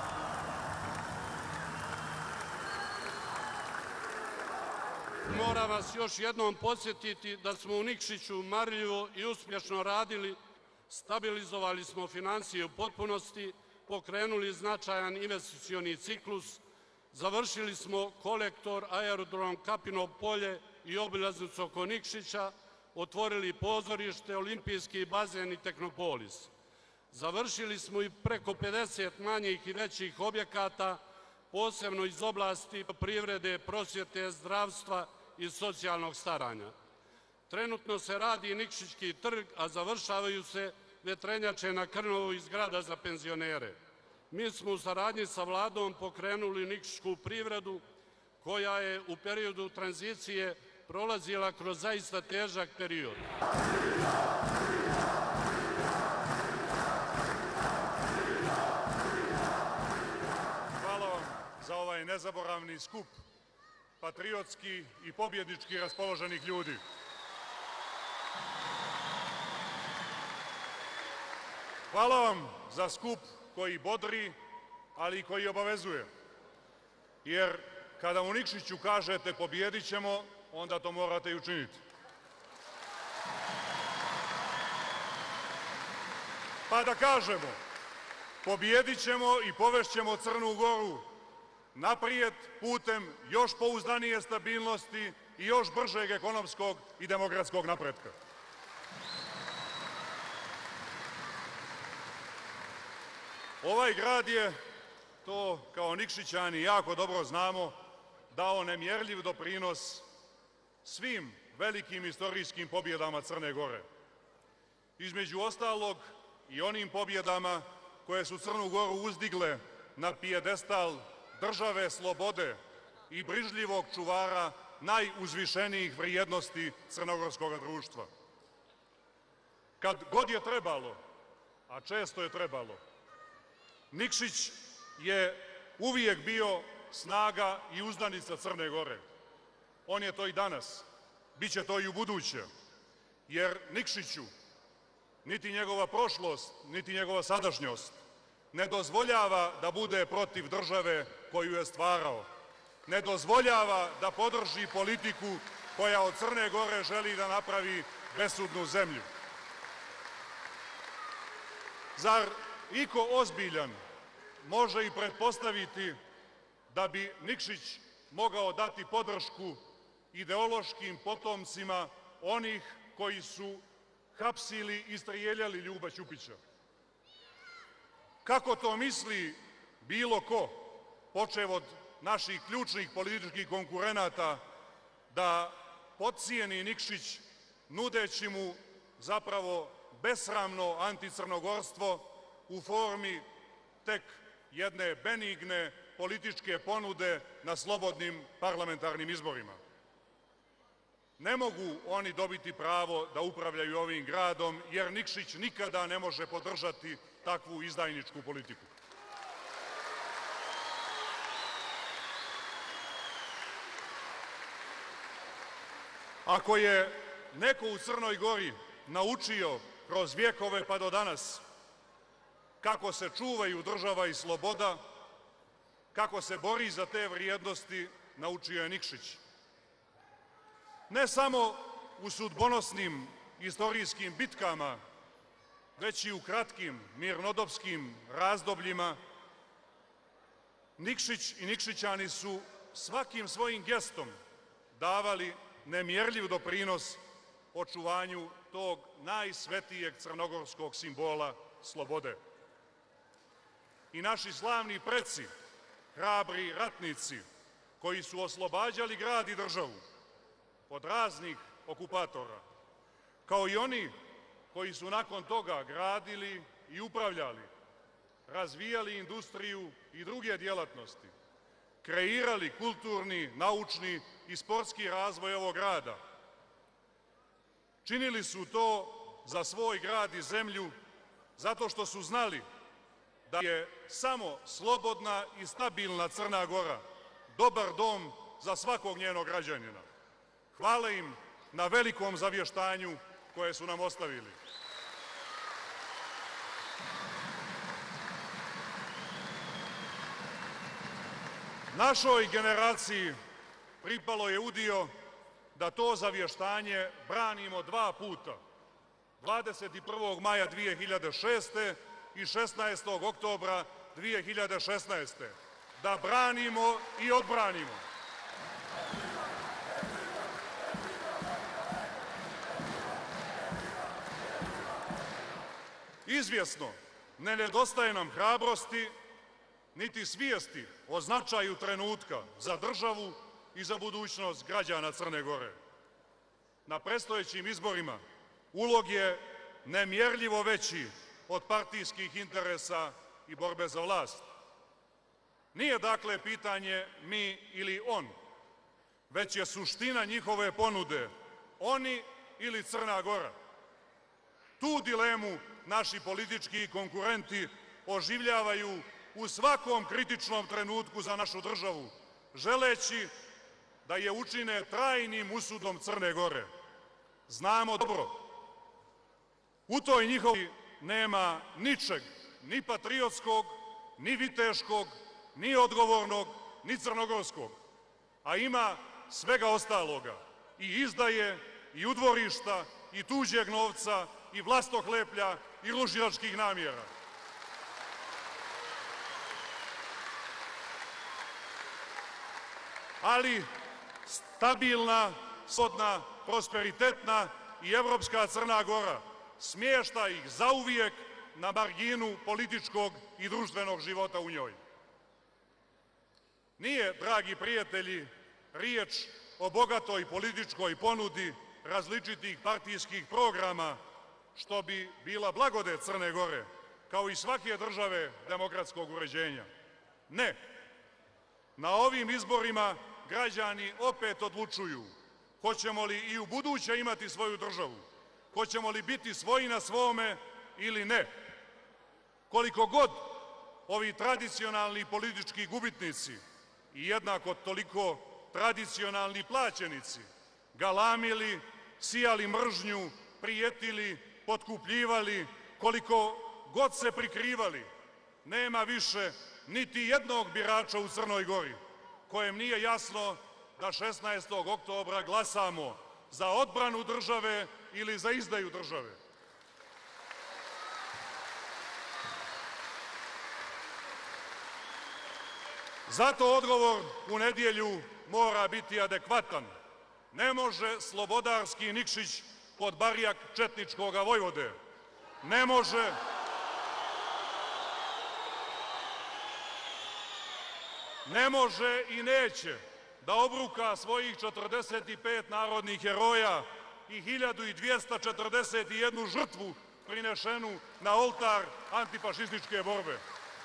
Moram vas još jednom podsjetiti da smo u Nikšiću marljivo i uspješno radili, stabilizovali smo finansije u potpunosti, pokrenuli značajan investicioni ciklus, završili smo kolektor, aerodrom Kapino polje i obilaznicu oko Nikšića, otvorili pozorište, olimpijski bazen i Tehnopolis. Završili smo i preko 50 manjih i većih objekata, posebno iz oblasti privrede, prosvjete, zdravstva i socijalnog staranja. Trenutno se radi Nikšićki trg, a završavaju se vetrenjače na Krnovu i zgrada za penzionere. Mi smo u saradnji sa vladom pokrenuli nikšićku privredu koja je u periodu tranzicije prolazila kroz zaista težak period. Hvala vam za ovaj nezaboravni skup patriotski i pobjednički raspoloženih ljudi. Hvala vam za skup koji bodri, ali i koji obavezuje. Jer kada u Nikšiću kažete pobijedit ćemo, onda to morate i učiniti. Pa da kažemo, pobijedit ćemo i povešćemo Crnu Goru naprijed putem još pouzdanije stabilnosti i još bržeg ekonomskog i demokratskog napretka. Ovaj grad je, to kao Nikšićani jako dobro znamo, dao nemjerljiv doprinos svim velikim istorijskim pobjedama Crne Gore. Između ostalog i onim pobjedama koje su Crnu Goru uzdigle na pijedestal države slobode i brižljivog čuvara najuzvišenijih vrijednosti crnogorskog društva. Kad god je trebalo, a često je trebalo, Nikšić je uvijek bio snaga i uzdanica Crne Gore. On je to i danas, bit će to i u buduće, jer Nikšiću niti njegova prošlost, niti njegova sadašnjost ne dozvoljava da bude protiv države koju je stvarao. Ne dozvoljava da podrži politiku koja od Crne Gore želi da napravi besudnu zemlju. Zar iko ozbiljan može i pretpostaviti da bi Nikšić mogao dati podršku ideološkim potomcima onih koji su hapsili i strijeljali Ljuba Ćupića? Kako to misli bilo ko, počev od naših ključnih političkih konkurenata, da potcijeni Nikšić nudeći mu zapravo besramno anticrnogorstvo u formi tek jedne benigne političke ponude na slobodnim parlamentarnim izborima? Ne mogu oni dobiti pravo da upravljaju ovim gradom, jer Nikšić nikada ne može podržati takvu izdajničku politiku. Ako je neko u Crnoj Gori naučio kroz vjekove pa do danas kako se čuvaju država i sloboda, kako se bori za te vrijednosti, naučio je Nikšić. Ne samo u sudbonosnim istorijskim bitkama, već i u kratkim mirnodopskim razdobljima, Nikšić i Nikšićani su svakim svojim gestom davali nemjerljiv doprinos očuvanju tog najsvetijeg crnogorskog simbola slobode. I naši slavni preci, hrabri ratnici, koji su oslobađali grad i državu od raznih okupatora, kao i oni koji su nakon toga gradili i upravljali, razvijali industriju i druge djelatnosti, kreirali kulturni, naučni i sportski razvoj ovog grada. Činili su to za svoj grad i zemlju zato što su znali da je samo slobodna i stabilna Crna Gora dobar dom za svakog njenog građanina. Hvala im na velikom zavještanju koje su nam ostavili. Našoj generaciji pripalo je udio da to zavještanje branimo dva puta, 21. maja 2006. i 16. oktobra 2016. Da branimo i odbranimo. Izvjesno, ne nedostaje nam hrabrosti niti svijesti o značaju trenutka za državu i za budućnost građana Crne Gore. Na predstojećim izborima ulog je nemjerljivo veći od partijskih interesa i borbe za vlast. Nije dakle pitanje mi ili on, već je suština njihove ponude oni ili Crna Gora. Tu dilemu naši politički konkurenti oživljavaju u svakom kritičnom trenutku za našu državu, želeći da je učine trajnim usudom Crne Gore. Znamo dobro, u toj njihovi nema ničeg, ni patriotskog, ni viteškog, ni odgovornog, ni crnogorskog, a ima svega ostaloga, i izdaje, i udvorišta, i tuđeg novca, i vlastohleplja, i ružilačkih namjera. Ali stabilna, slobodna, prosperitetna i evropska Crna Gora smješta ih zauvijek na marginu političkog i društvenog života u njoj. Nije, dragi prijatelji, riječ o bogatoj političkoj ponudi različitih partijskih programa, što bi bila blagodet Crne Gore, kao i svake države demokratskog uređenja. Ne. Na ovim izborima građani opet odlučuju hoćemo li i u buduće imati svoju državu, hoćemo li biti svoji na svome ili ne. Koliko god ovi tradicionalni politički gubitnici i jednako toliko tradicionalni plaćenici galamili, sijali mržnju, prijetili, potkupljivali, koliko god se prikrivali, nema više niti jednog birača u Crnoj Gori kojem nije jasno da 16. oktobra glasamo za odbranu države ili za izdaju države. Zato odgovor u nedjelju mora biti adekvatan. Ne može slobodarski Nikšić pod barjak četničkoga vojvode. Ne može i neće da obruka svojih 45 narodnih heroja i 1241 žrtvu prinešenu na oltar antifašističke borbe.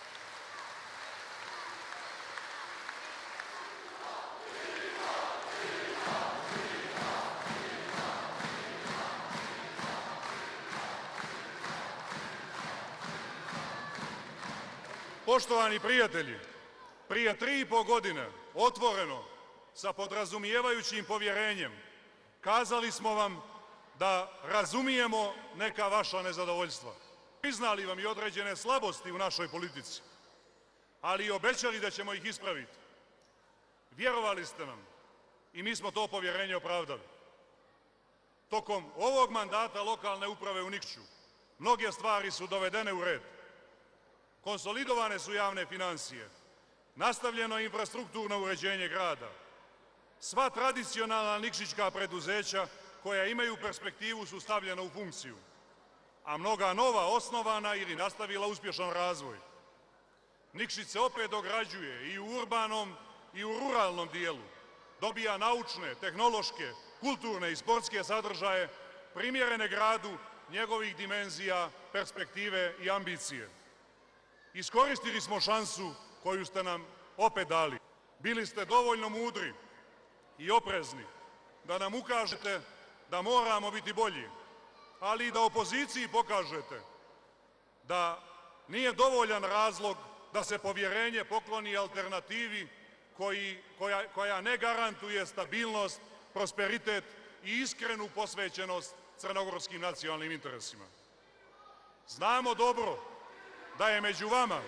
Poštovani prijatelji, prije 3,5 godine, otvoreno, sa podrazumijevajućim povjerenjem, kazali smo vam da razumijemo neka vaša nezadovoljstva. Priznali vam i određene slabosti u našoj politici, ali i obećali da ćemo ih ispraviti. Vjerovali ste nam i mi smo to povjerenje opravdali. Tokom ovog mandata lokalne uprave u Nikšiću mnoge stvari su dovedene u red. Konsolidovane su javne financije, nastavljeno je infrastrukturno uređenje grada. Sva tradicionalna nikšićka preduzeća koja imaju perspektivu su stavljena u funkciju, a mnoga nova osnovana ili nastavila uspješan razvoj. Nikšić se opet dograđuje i u urbanom i u ruralnom dijelu. Dobija naučne, tehnološke, kulturne i sportske sadržaje primjerene gradu njegovih dimenzija, perspektive i ambicije. Iskoristili smo šansu koju ste nam opet dali. Bili ste dovoljno mudri i oprezni da nam ukažete da moramo biti bolji, ali i da opoziciji pokažete da nije dovoljan razlog da se povjerenje pokloni alternativi koja ne garantuje stabilnost, prosperitet i iskrenu posvećenost crnogorskim nacionalnim interesima. Znamo dobro da je među vama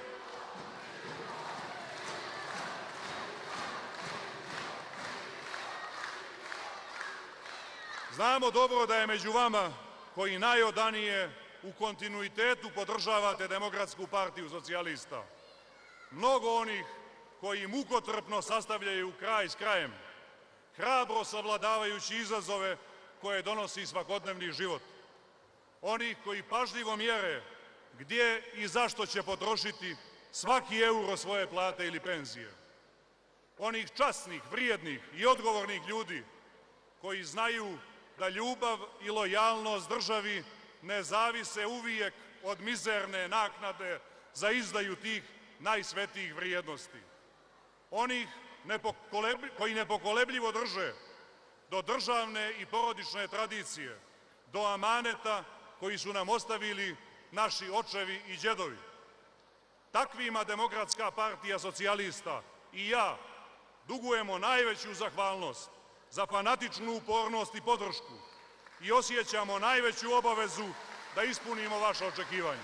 koji najodanije u kontinuitetu podržavate Demokratsku partiju socijalista. Mnogo onih koji mukotrpno sastavljaju kraj s krajem, hrabro savladavajući izazove koje donosi svakodnevni život. Onih koji pažljivo mjere gdje i zašto će potrošiti svaki euro svoje plate ili penzije. Onih časnih, vrijednih i odgovornih ljudi koji znaju da ljubav i lojalnost državi ne zavise uvijek od mizerne naknade za izdaju tih najsvetijih vrijednosti. Onih koji nepokolebljivo drže do državne i porodične tradicije, do amaneta koji su nam ostavili naši očevi i đedovi. Takvima Demokratska partija socijalista i ja dugujemo najveću zahvalnost za fanatičnu upornost i podršku i osjećamo najveću obavezu da ispunimo vaše očekivanje.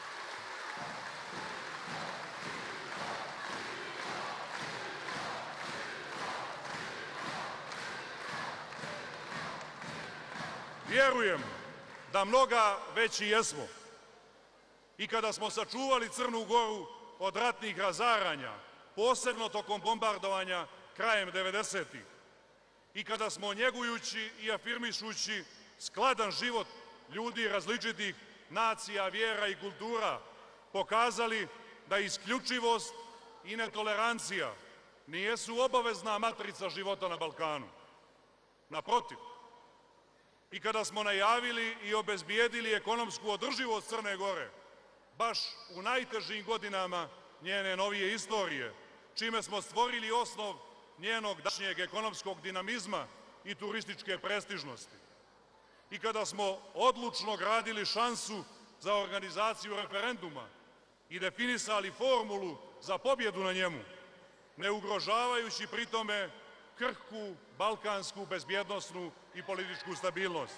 Vjerujem da mnoga već i jesmo. I kada smo sačuvali Crnu Goru od ratnih razaranja, posebno tokom bombardovanja krajem 90-ih, i kada smo njegujući i afirmišući skladan život ljudi različitih nacija, vjera i kultura, pokazali da isključivost i netolerancija nijesu obavezna matrica života na Balkanu. Naprotiv, i kada smo najavili i obezbijedili ekonomsku održivost Crne Gore, baš u najtežim godinama njene novije istorije, čime smo stvorili osnov njenog današnjeg ekonomskog dinamizma i turističke prestižnosti. I kada smo odlučno gradili šansu za organizaciju referenduma i definisali formulu za pobjedu na njemu, ne ugrožavajući pritome krhku, balkansku, bezbjednosnu i političku stabilnost.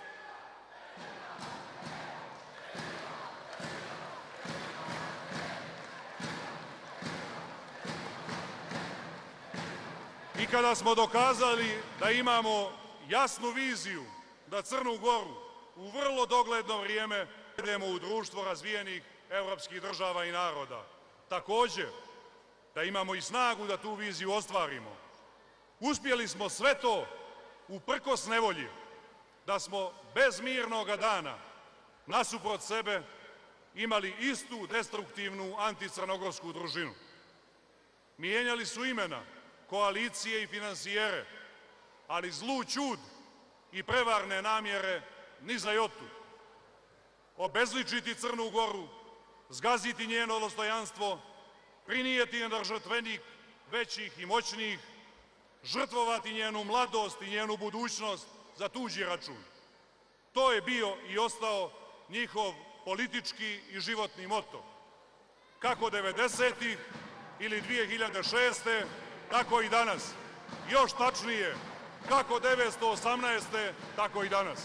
I kada smo dokazali da imamo jasnu viziju da Crnu Goru u vrlo dogledno vrijeme vedemo u društvo razvijenih evropskih država i naroda. Također, da imamo i snagu da tu viziju ostvarimo. Uspjeli smo sve to uprkos nevolji, da smo bez mirnoga dana nasuprot sebe imali istu destruktivnu anticrnogorsku družinu. Mijenjali su imena, koalicije i finansijere, ali zlu ćud i prevarne namjere ni za jotu. Obezličiti Crnu Goru, zgaziti njeno dostojanstvo, prinijeti je na žrtvenik većih i moćnijih, žrtvovati njenu mladost i njenu budućnost za tuđi račun. To je bio i ostao njihov politički i životni moto. Kako 90-ih ili 2006. tako i danas. Još tačnije, kako 1918. tako i danas.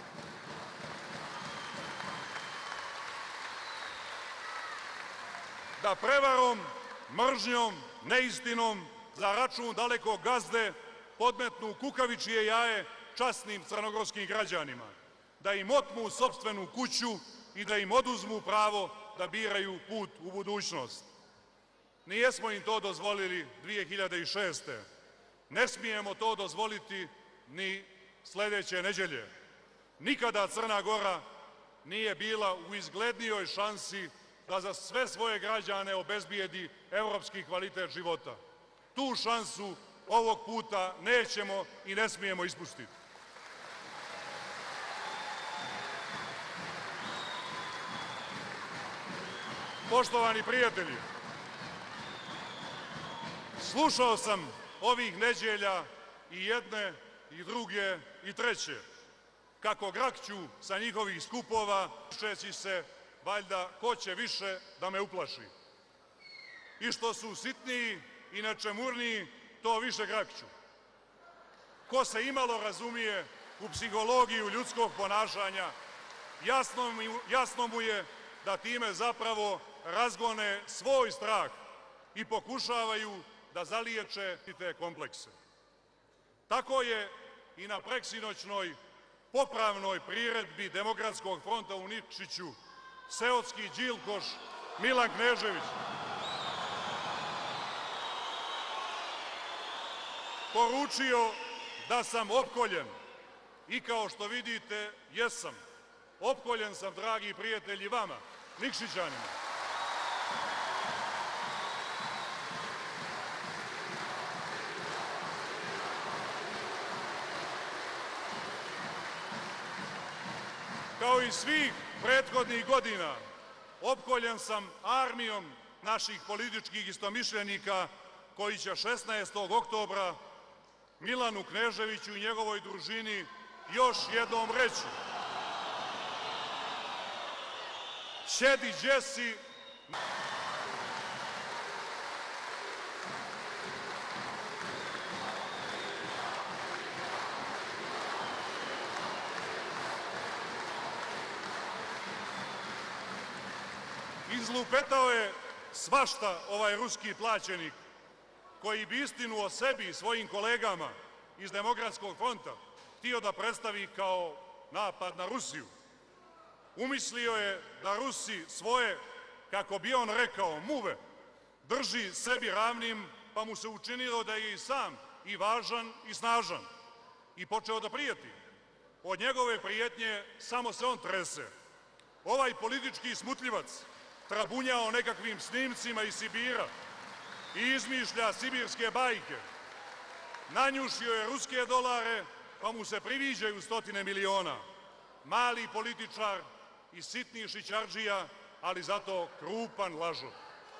Da prevarom, mržnjom, neistinom za račun dalekog gazde podmetnu kukavičije jaje časnim crnogorskim građanima, da im otmu sopstvenu kuću i da im oduzmu pravo da biraju put u budućnost. Nijesmo im to dozvolili 2006. Ne smijemo to dozvoliti ni sljedeće nedjelje. Nikada Crna Gora nije bila u izglednijoj šansi da za sve svoje građane obezbijedi evropski kvalitet života. Tu šansu ovog puta nećemo i ne smijemo ispustiti. Poštovani prijatelji, slušao sam ovih nedjelja i jedne, i druge, i treće, kako grakću sa njihovih skupova, šeći se, valjda, ko će više da me uplaši. I što su sitniji i nečemurniji, to više grakću. Ko se imalo razumije u psihologiju ljudskog ponašanja, jasno mu je da time zapravo razgone svoj strah i pokušavaju da zaliječe te komplekse. Tako je i na preksinoćnoj popravnoj priredbi Demokratskog fronta u Nikšiću seotski đilkoš Milan Knežević poručio da sam opkoljen i kao što vidite jesam. Opkoljen sam, dragi prijatelji, vama, Nikšićanima. Kao i svih prethodnih godina, opkoljen sam armijom naših političkih istomišljenika koji će 16. oktobra Milanu Kneževiću i njegovoj družini još jednom reći: sjedi gdje si. Izlupetao je svašta ovaj ruski plaćenik, koji bi istinu o sebi i svojim kolegama iz Demokratskog fronta htio da predstavi kao napad na Rusiju. Umislio je da Rusi svoje, kako bi on rekao, muve drži sebi ravnim, pa mu se učinilo da je i sam i važan i snažan i počeo da prijeti. Od njegove prijetnje samo se on trese. Ovaj politički smutljivac trabunja o nekakvim snimcima iz Sibira i izmišlja sibirske bajke. Nanjušio je ruske dolare, pa mu se priviđaju 100 miliona. Mali političar i sitni šićardžija, ali zato krupan lažov.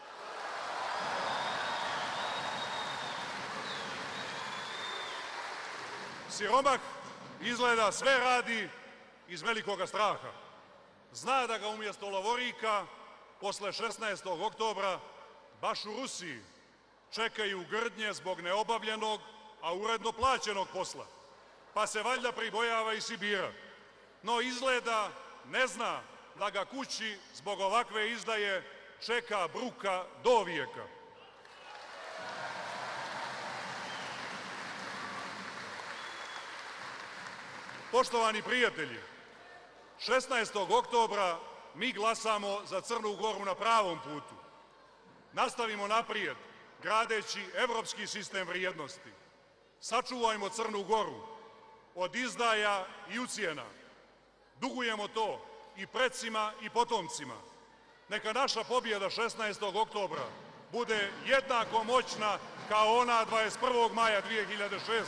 Siromah izgleda sve radi iz velikoga straha. Zna da ga umjesto lovorika posle 16. oktobra baš u Rusiji čekaju grdnje zbog neobavljenog, a uredno plaćenog posla, pa se valjda pribojava i Sibira. No izgleda ne zna da ga kući zbog ovakve izdaje čeka bruka do vijeka. Poštovani prijatelji, 16. oktobra mi glasamo za Crnu Goru na pravom putu. Nastavimo naprijed, gradeći evropski sistem vrijednosti. Sačuvajmo Crnu Goru od izdaja i ucjena. Dugujemo to i precima i potomcima. Neka naša pobjeda 16. oktobra bude jednako moćna kao ona 21. maja 2006.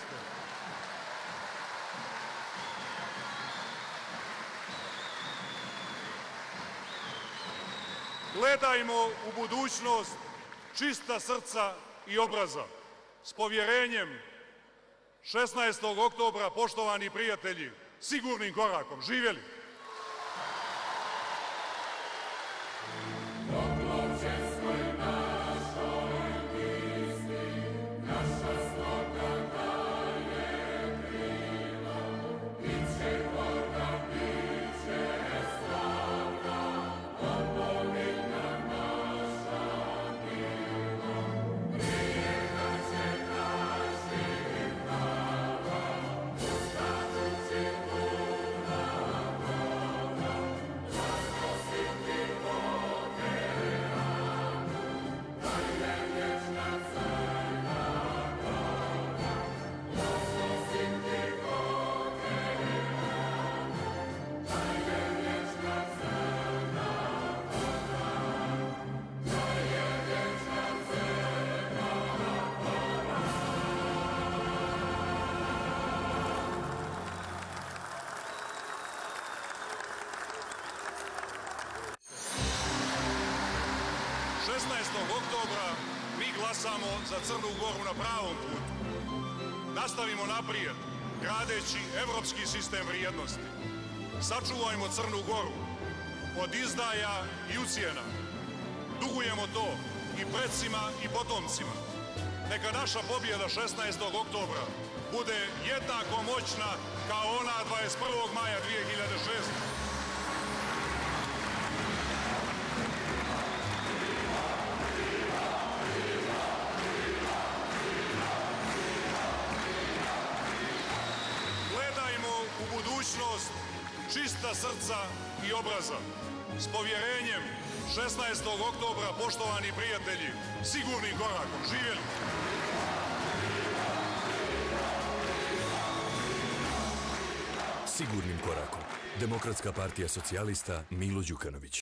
Gledajmo u budućnost čista srca i obraza, s povjerenjem. 16. oktobra, poštovani prijatelji, sigurnim korakom. Živjeli! Oktobra mi glasamo za Crnu Goru na pravom putu. Nastavimo naprijed, gradeći evropski sistem vrijednosti. Sačuvajmo Crnu Goru od izdaja i ucjena. Dugujemo to i precima i potomcima. Neka naša pobjeda 16. oktobra bude jednako moćna kao ona 21. maja 2006. Budućnost čista srca i obraza. S povjerenjem 16. oktobra, poštovani prijatelji, sigurnim korakom. Živjeli! Sigurnim korakom. Demokratska partija socijalista Milo Đukanović.